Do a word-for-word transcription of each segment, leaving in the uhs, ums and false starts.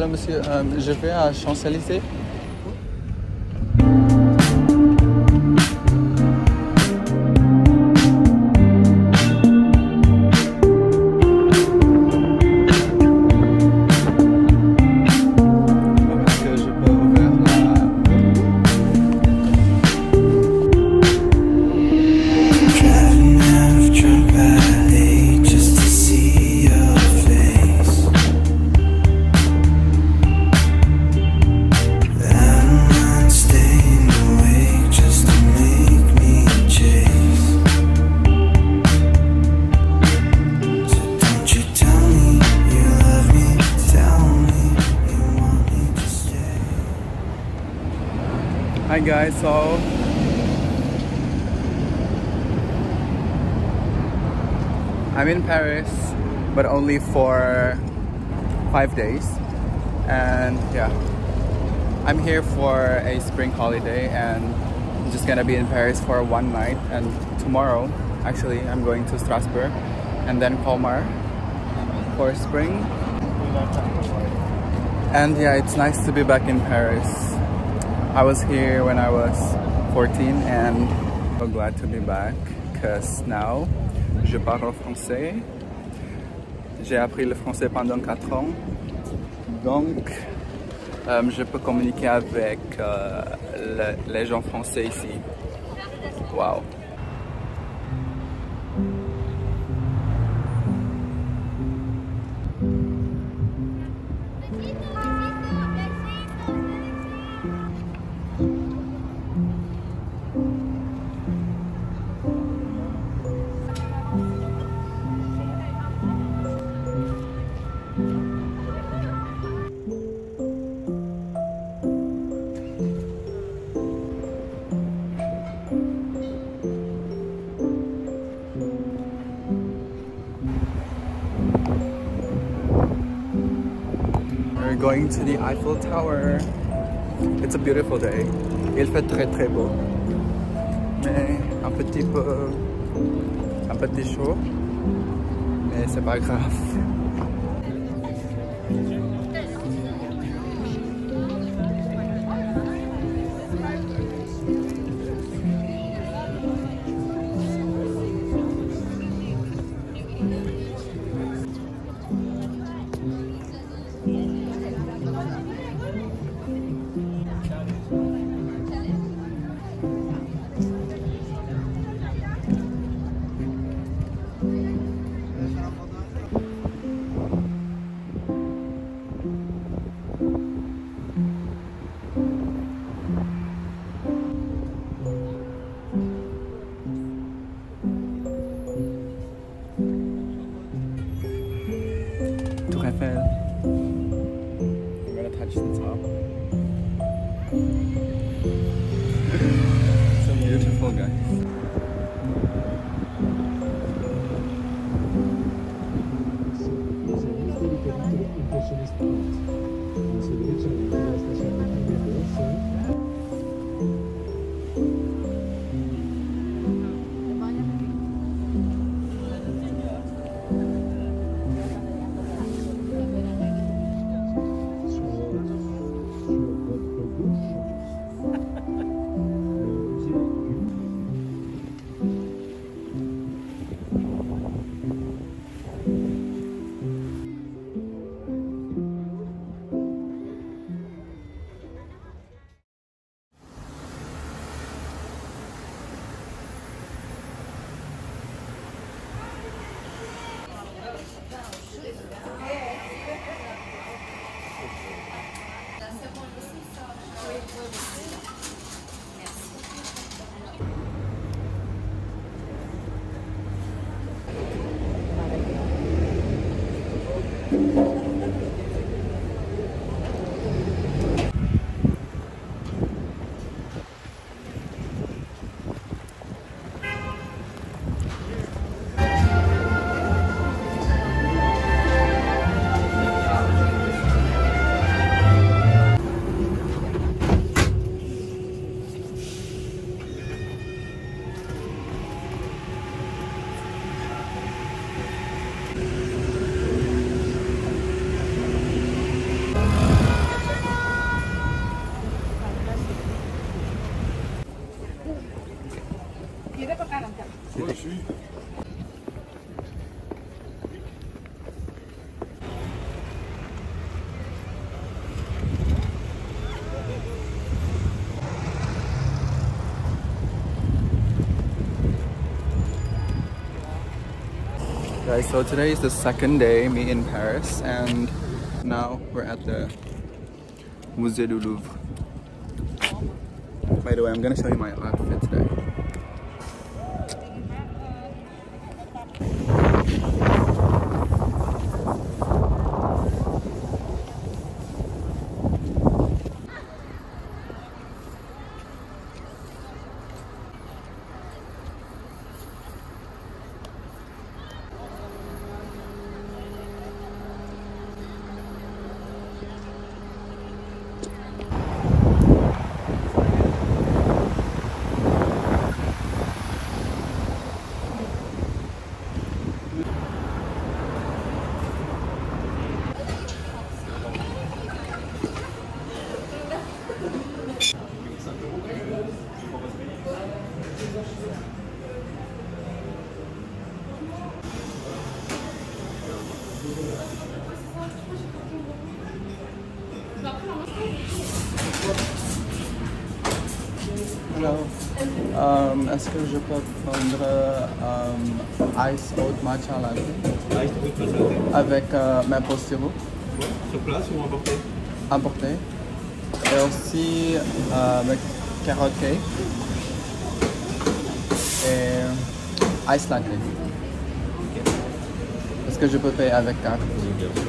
Hello, monsieur. Euh, je vais à Champs-Élysées. Hi guys, so I'm in Paris, but only for five days, and yeah, I'm here for a spring holiday, and I'm just gonna be in Paris for one night, and tomorrow, actually, I'm going to Strasbourg, and then Colmar for spring, and yeah, it's nice to be back in Paris. I was here when I was fourteen and I'm so glad to be back because now je parle français. J'ai appris le français pendant quatre ans, donc euh, je peux communiquer avec euh, le, les gens français ici. Wow. We're going to the Eiffel Tower. It's a beautiful day. Il fait très très beau. Mais un petit peu, un petit chaud. Mais c'est pas grave. Tour Eiffel. I'm gonna touch the top. So beautiful, guys. Guys, so today is the second day me in Paris, and now we're at the Musée du Louvre. By the way, I'm gonna show you my outfit today. Hello. Um, Est-ce que je peux prendre um, ice oat matcha latte Ice oat matcha latte. avec euh, maple syrup Ouais, sur place ou emporté? importé et aussi euh, avec carrot cake et ice latte. Okay. Est-ce que je peux payer avec carte? Bien sûr.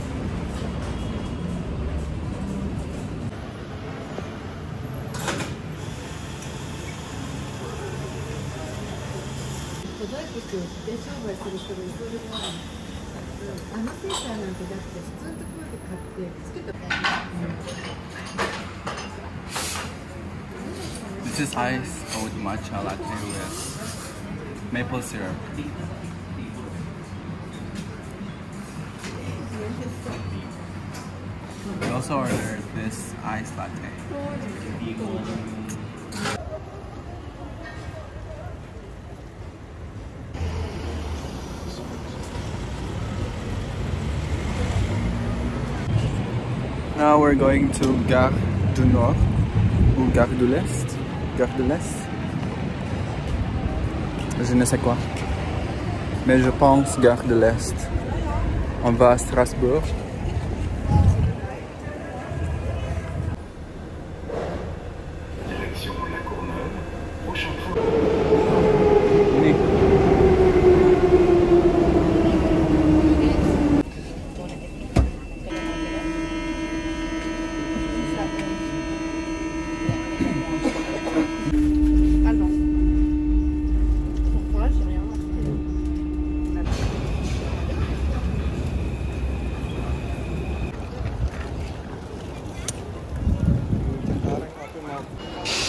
This is ice oat matcha latte with maple syrup. We also ordered this ice latte. Now we're going to Gare du Nord ou Gare de l'Est. Gare de l'Est. Je ne sais quoi. Mais je pense Gare de l'Est. On va à Strasbourg. Direction La Courneuve, prochain train. Now